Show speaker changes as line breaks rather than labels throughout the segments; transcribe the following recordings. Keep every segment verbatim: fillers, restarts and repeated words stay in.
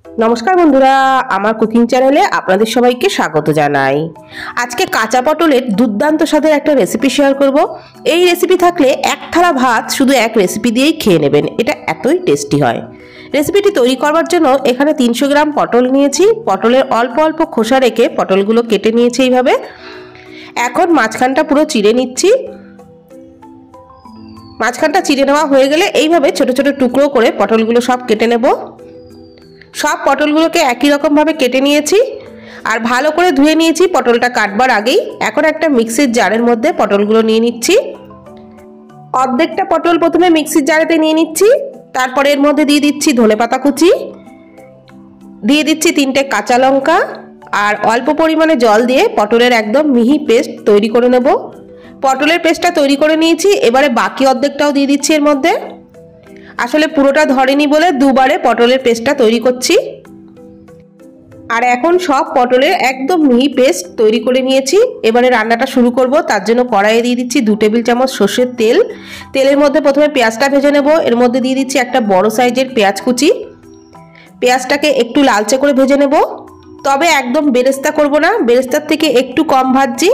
नमस्कार बंधुरा आमार कुकिंग चैनेले आपनादेर सबाइके स्वागत जानाई। आज के काचा पटलेर दुर्दान्त स्वादेर एकटा रेसिपि शेयर करब। एई रेसिपि थाकले एक थाला भात शुधु एक रेसिपि दिएई खेये नेबेन, एटा एतई टेस्टी हय। रेसिपिटी तैरी करबार जोन्नो एखाने तीनशो ग्राम पटल नियेछि। पटलेर अल्प अल्प खोसा रेखे पटलगुलो केटे नियेछि एइभाবে। एखन माछखानटा पुरो चिड़े निচ্ছি। माछखानटा चिड़े नेওয়া হয়ে গেলে এইভাবে ছোট ছোট টুকরো করে পটলগুলো সব কেটে নেব। সব পটলগুলোকে একই রকম ভাবে কেটে নিয়েছি আর ভালো করে ধুয়ে নিয়েছি পটলটা কাটবার আগেই। এখন একটা মিক্সির জারের মধ্যে পটলগুলো নিয়ে নিচ্ছি। অর্ধেকটা পটল প্রথমে মিক্সির জারেতে নিয়ে নিচ্ছি, তারপরে এর মধ্যে দিয়ে দিচ্ছি ধনেপাতা কুচি, দিয়ে দিচ্ছি তিনটে কাঁচা লঙ্কা আর অল্প পরিমাণে জল দিয়ে পটলের একদম মিহি পেস্ট তৈরি করে নেব। পটলের পেস্টটা তৈরি করে নিয়েছি, এবারে বাকি অর্ধেকটাও দিয়ে দিচ্ছি এর মধ্যে। আসলে পুরোটা ধরেনি বলে দুবারে পটলের পেস্টটা তৈরি করছি। আর এখন সব পটলের একদম মিহি পেস্ট তৈরি করে নিয়েছি। এবারে রান্নাটা শুরু করব। তার জন্য কড়াইয়ে দিয়ে দিচ্ছি দু টেবিল চামচ সরষের তেল। তেলের মধ্যে প্রথমে পেঁয়াজটা ভেজে নেব। এর মধ্যে দিয়ে দিচ্ছি একটা বড় সাইজের পেঁয়াজ কুচি। পেঁয়াজটাকে একটু লালচে করে ভেজে নেব, তবে একদম বেরেস্তা করব না, বেরেস্তার থেকে একটু কম ভাজছি।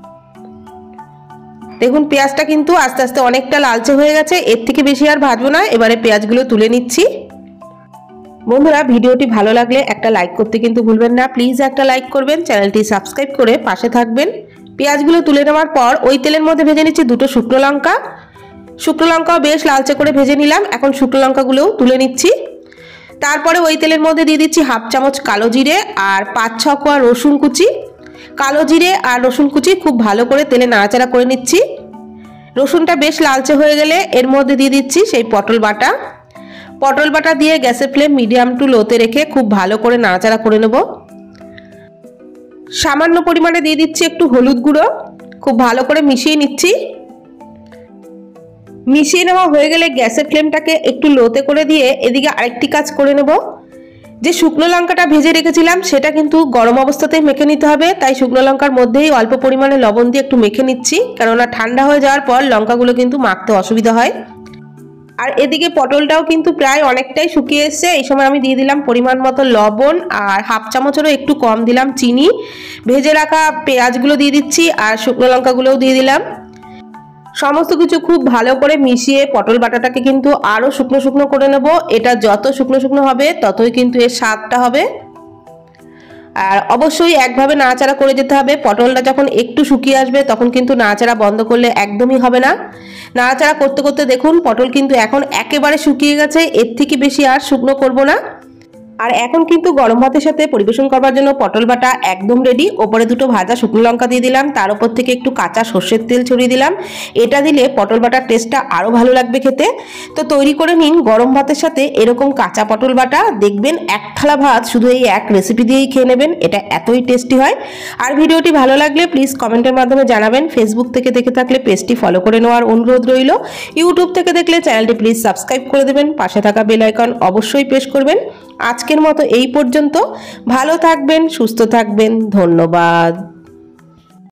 দেখুন পেঁয়াজটা কিন্তু আস্তে আস্তে অনেকটা লালচে হয়ে গেছে, এর থেকে বেশি আর ভাজবো না। এবারে পেঁয়াজগুলো তুলে নিচ্ছি। বন্ধুরা ভিডিওটি ভালো লাগলে একটা লাইক করতে কিন্তু ভুলবেন না, প্লিজ একটা লাইক করবেন, চ্যানেলটি সাবস্ক্রাইব করে পাশে থাকবেন। পেঁয়াজগুলো তুলে নেওয়ার পর ওই তেলের মধ্যে ভেজে নিচ্ছি দুটো শুকনো লঙ্কা। শুকনো লঙ্কাও বেশ লালচে করে ভেজে নিলাম। এখন শুকনো লঙ্কাগুলোও তুলে নিচ্ছি। তারপরে ওই তেলের মধ্যে দিয়ে দিচ্ছি হাফ চামচ কালো জিরে আর পাঁচ ছ কোয়া রসুন কুচি। কালো জিরে আর রসুন কুচি খুব ভালো করে তেলে নাড়াচাড়া করে নিচ্ছি। রসুনটা বেশ লালচে হয়ে গেলে এর মধ্যে দিয়ে দিচ্ছি সেই পটল বাটা। পটল বাটা দিয়ে গ্যাসের ফ্লেম মিডিয়াম টু লোতে রেখে খুব ভালো করে নাড়াচাড়া করে নেব। সামান্য পরিমাণে দিয়ে দিচ্ছি একটু হলুদ গুঁড়ো, খুব ভালো করে মিশিয়ে নিচ্ছি। মিশিয়ে নেওয়া হয়ে গেলে গ্যাসের ফ্লেমটাকে একটু লোতে করে দিয়ে এদিকে আরেকটি কাজ করে নেব। যে শুকনো লঙ্কাটা ভেজে রেখেছিলাম সেটা কিন্তু গরম অবস্থাতেই মেখে নিতে হবে, তাই শুকনো লঙ্কার মধ্যেই অল্প পরিমাণে লবণ দিয়ে একটু মেখে নিচ্ছি, কেননা ঠান্ডা হয়ে যাওয়ার পর লঙ্কাগুলো কিন্তু মাখতে অসুবিধা হয়। আর এদিকে পটলটাও কিন্তু প্রায় অনেকটাই শুকিয়ে এসছে। এই সময় আমি দিয়ে দিলাম পরিমাণ মতো লবণ আর হাফ চামচেরও একটু কম দিলাম চিনি। ভেজে রাখা পেঁয়াজগুলো দিয়ে দিচ্ছি আর শুকনো লঙ্কাগুলোও দিয়ে দিলাম। সমস্ত কিছু খুব ভালো করে মিশিয়ে পটল বাটাটাকে কিন্তু আরও শুকনো শুকনো করে নেব। এটা যত শুকনো শুকনো হবে ততই কিন্তু এর স্বাদটা হবে। আর অবশ্যই একভাবে নাড়াচাড়া করে যেতে হবে। পটলটা যখন একটু শুকিয়ে আসবে তখন কিন্তু নাড়াচাড়া বন্ধ করলে একদমই হবে না। নাড়াচাড়া করতে করতে দেখুন পটল কিন্তু এখন একেবারে শুকিয়ে গেছে, এর থেকে বেশি আর শুকনো করব না। আর এখন কিন্তু গরম ভাতের সাথে পরিবেশন করবার জন্য পটল বাটা একদম রেডি। ওপরে দুটো ভাজা শুকনো লঙ্কা দিয়ে দিলাম, তার উপর থেকে একটু কাঁচা সর্ষের তেল ছড়িয়ে দিলাম। এটা দিলে পটল বাটার টেস্টটা আরও ভালো লাগবে খেতে। তো তৈরি করে নিন গরম ভাতের সাথে এরকম কাঁচা পটল বাটা, দেখবেন এক থালা ভাত শুধু এই এক রেসিপি দিয়েই খেয়ে নেবেন, এটা এতই টেস্টি হয়। আর ভিডিওটি ভালো লাগলে প্লিজ কমেন্টের মাধ্যমে জানাবেন। ফেসবুক থেকে দেখে থাকলে পেজটি ফলো করে নেওয়ার অনুরোধ রইল। ইউটিউব থেকে দেখলে চ্যানেলটি প্লিজ সাবস্ক্রাইব করে দেবেন, পাশে থাকা বেল আইকন অবশ্যই প্রেস করবেন। আজকের মতো এই পর্যন্ত। ভালো থাকবেন, সুস্থ থাকবেন, ধন্যবাদ।